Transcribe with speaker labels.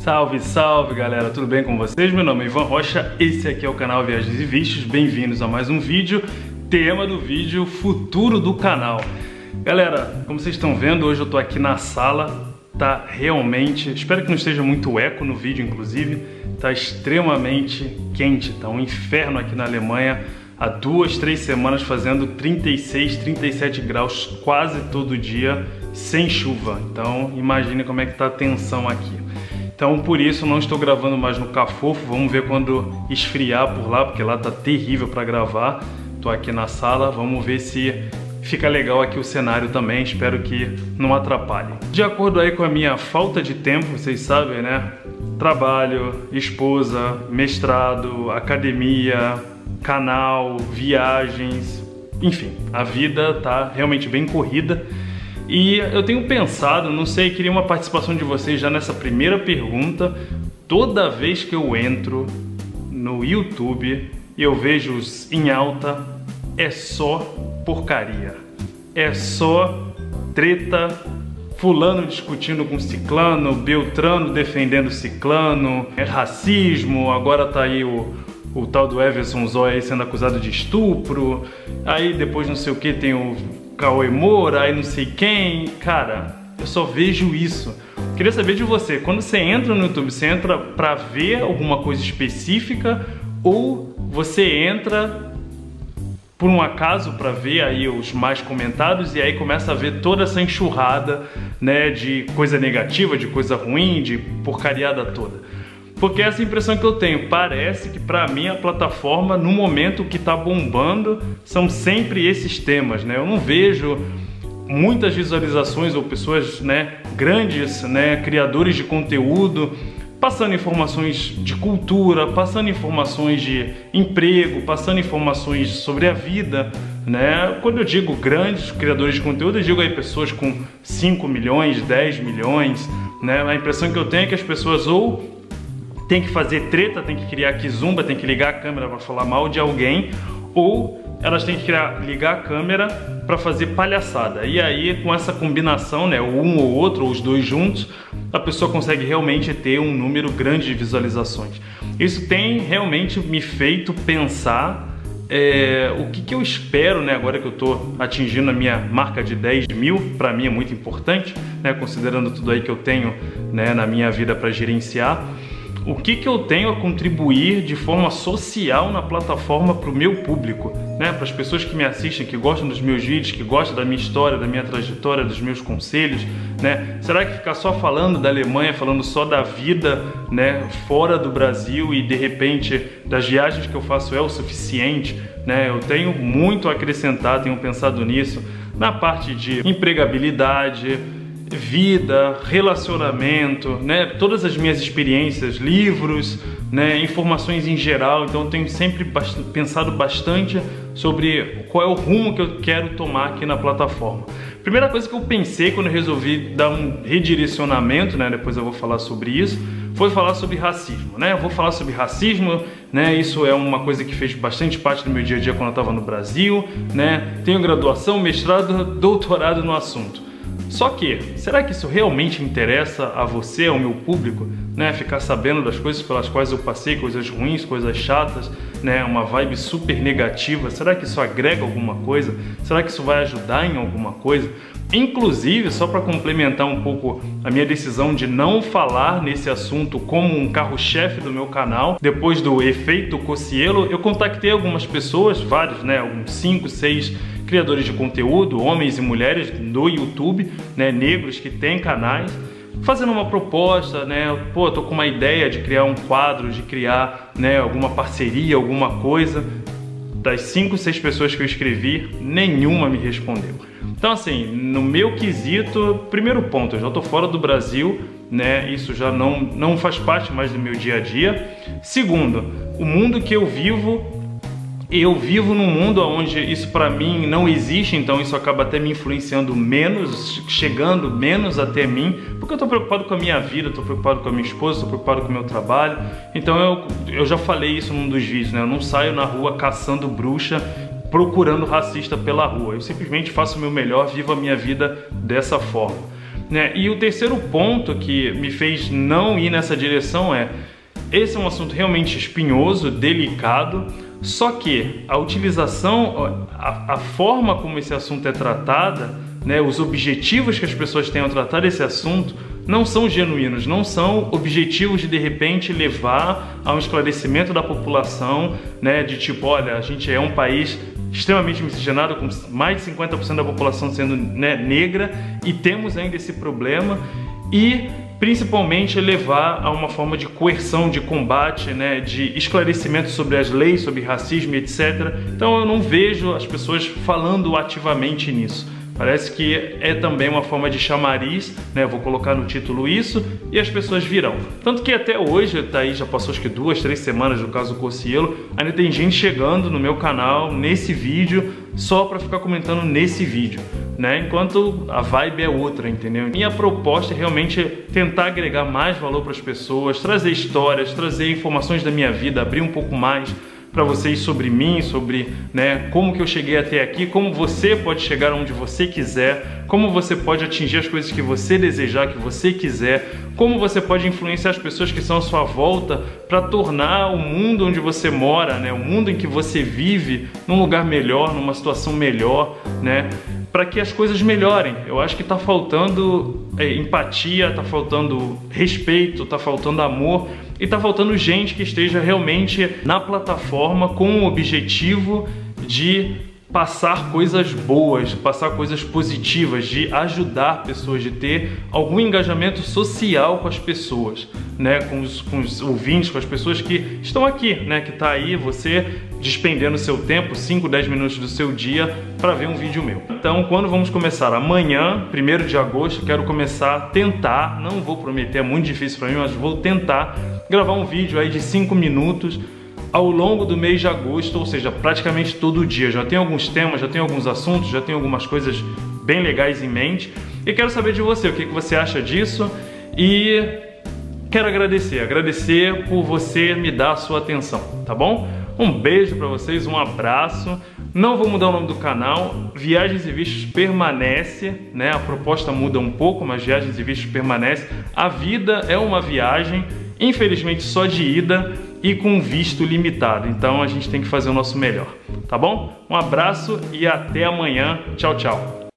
Speaker 1: Salve, salve galera, tudo bem com vocês? Meu nome é Ivan Rocha, esse aqui é o canal Viagens e Vistos, bem-vindos a mais um vídeo. Tema do vídeo, futuro do canal. Galera, como vocês estão vendo, hoje eu tô aqui na sala, tá realmente, espero que não esteja muito eco no vídeo inclusive, tá extremamente quente, tá um inferno aqui na Alemanha, há 2, 3 semanas fazendo 36, 37 graus quase todo dia, sem chuva, então imagine como é que tá a tensão aqui. Então por isso não estou gravando mais no Cafofo, vamos ver quando esfriar por lá, porque lá tá terrível para gravar. Tô aqui na sala, vamos ver se fica legal aqui o cenário também, espero que não atrapalhe. De acordo aí com a minha falta de tempo, vocês sabem, né? Trabalho, esposa, mestrado, academia, canal, viagens, enfim, a vida tá realmente bem corrida. E eu tenho pensado, não sei, queria uma participação de vocês já nessa primeira pergunta. Toda vez que eu entro no YouTube e eu vejo os em alta, é só porcaria. É só treta, fulano discutindo com ciclano, Beltrano defendendo ciclano, é racismo, agora tá aí o tal do Everson Zoy aí sendo acusado de estupro, aí depois não sei o que tem o Cauê Moura, aí não sei quem. Cara, eu só vejo isso. Queria saber de você, quando você entra no YouTube, você entra pra ver alguma coisa específica ou você entra por um acaso para ver aí os mais comentados e aí começa a ver toda essa enxurrada, né, de coisa negativa, de coisa ruim, de porcariada toda? Porque essa impressão que eu tenho, parece que para mim a plataforma, no momento que tá bombando, são sempre esses temas, né? Eu não vejo muitas visualizações ou pessoas, né, grandes, né, criadores de conteúdo, passando informações de cultura, passando informações de emprego, passando informações sobre a vida, né? Quando eu digo grandes criadores de conteúdo, eu digo aí pessoas com 5 milhões, 10 milhões, né? A impressão que eu tenho é que as pessoas ou tem que fazer treta, tem que criar kizumba, tem que ligar a câmera para falar mal de alguém, ou elas têm que ligar a câmera para fazer palhaçada. E aí, com essa combinação, né, um ou outro, ou os dois juntos, a pessoa consegue realmente ter um número grande de visualizações. Isso tem realmente me feito pensar o que eu espero, né, agora que eu estou atingindo a minha marca de 10 mil, para mim é muito importante, né, considerando tudo aí que eu tenho, né, na minha vida para gerenciar. O que eu tenho a contribuir de forma social na plataforma para o meu público, né? Para as pessoas que me assistem, que gostam dos meus vídeos, que gostam da minha história, da minha trajetória, dos meus conselhos, né? Será que ficar só falando da Alemanha, falando só da vida, né, fora do Brasil e de repente das viagens que eu faço é o suficiente, né? Eu tenho muito a acrescentar, tenho pensado nisso, na parte de empregabilidade, vida, relacionamento, né, todas as minhas experiências, livros, né, informações em geral. Então eu tenho sempre pensado bastante sobre qual é o rumo que eu quero tomar aqui na plataforma. Primeira coisa que eu pensei quando eu resolvi dar um redirecionamento, né, depois eu vou falar sobre isso, foi falar sobre racismo, né? Eu vou falar sobre racismo, né? Isso é uma coisa que fez bastante parte do meu dia a dia quando eu estava no Brasil, né? Tenho graduação, mestrado, doutorado no assunto. Só que, será que isso realmente interessa a você, ao meu público, né? Ficar sabendo das coisas pelas quais eu passei, coisas ruins, coisas chatas, né? Uma vibe super negativa. Será que isso agrega alguma coisa? Será que isso vai ajudar em alguma coisa? Inclusive, só para complementar um pouco a minha decisão de não falar nesse assunto como um carro-chefe do meu canal, depois do efeito Cocielo, eu contactei algumas pessoas, vários, né? Alguns 5, 6 criadores de conteúdo, homens e mulheres do YouTube, né, negros que têm canais, fazendo uma proposta, né, pô, eu tô com uma ideia de criar um quadro, de criar, né, alguma parceria, alguma coisa. Das 5, 6 pessoas que eu escrevi, nenhuma me respondeu. Então assim, no meu quesito, primeiro ponto, eu já tô fora do Brasil, né, isso já não faz parte mais do meu dia a dia. Segundo, o mundo que eu vivo num mundo onde isso para mim não existe, então isso acaba até me influenciando menos, chegando menos até mim, porque eu tô preocupado com a minha vida, tô preocupado com a minha esposa, tô preocupado com o meu trabalho. Então eu já falei isso num dos vídeos, né? Eu não saio na rua caçando bruxa, procurando racista pela rua. Eu simplesmente faço o meu melhor, vivo a minha vida dessa forma. né? E o terceiro ponto que me fez não ir nessa direção esse é um assunto realmente espinhoso, delicado, só que a utilização, a forma como esse assunto é tratado, né, os objetivos que as pessoas têm ao tratar esse assunto não são genuínos, não são objetivos de repente levar a um esclarecimento da população, né, de tipo, olha, a gente é um país extremamente miscigenado, com mais de 50% da população sendo, né, negra, e temos ainda esse problema, e principalmente levar a uma forma de coerção, de combate, né, de esclarecimento sobre as leis, sobre racismo, etc. Então eu não vejo as pessoas falando ativamente nisso. Parece que é também uma forma de chamariz, né? Vou colocar no título isso e as pessoas virão. Tanto que até hoje, tá aí, já passou acho que 2, 3 semanas do caso Cossielo, ainda tem gente chegando no meu canal, nesse vídeo, só para ficar comentando nesse vídeo, né? Enquanto a vibe é outra, entendeu? Minha proposta é realmente tentar agregar mais valor para as pessoas, trazer histórias, trazer informações da minha vida, abrir um pouco mais para vocês sobre mim, sobre, né, como que eu cheguei até aqui, como você pode chegar onde você quiser, como você pode atingir as coisas que você desejar, que você quiser, como você pode influenciar as pessoas que são à sua volta para tornar o mundo onde você mora, né, o mundo em que você vive, num lugar melhor, numa situação melhor, né, para que as coisas melhorem. Eu acho que está faltando empatia, está faltando respeito, está faltando amor e está faltando gente que esteja realmente na plataforma com o objetivo de passar coisas boas, passar coisas positivas, de ajudar pessoas, de ter algum engajamento social com as pessoas, né, com os ouvintes, com as pessoas que estão aqui, né, que está aí, você despendendo seu tempo, 5, 10 minutos do seu dia para ver um vídeo meu. Então, quando vamos começar? Amanhã, 1º de agosto, quero começar a tentar, não vou prometer, é muito difícil para mim, mas vou tentar gravar um vídeo aí de 5 minutos ao longo do mês de agosto, ou seja, praticamente todo dia. Já tenho alguns temas, já tenho alguns assuntos, já tenho algumas coisas bem legais em mente e quero saber de você, o que você acha disso, e quero agradecer por você me dar a sua atenção, tá bom? Um beijo pra vocês, um abraço. Não vou mudar o nome do canal, Viagens e Vistos permanece, né? A proposta muda um pouco, mas Viagens e Vistos permanece. A vida é uma viagem, infelizmente só de ida e com visto limitado. Então a gente tem que fazer o nosso melhor, tá bom? Um abraço e até amanhã. Tchau, tchau.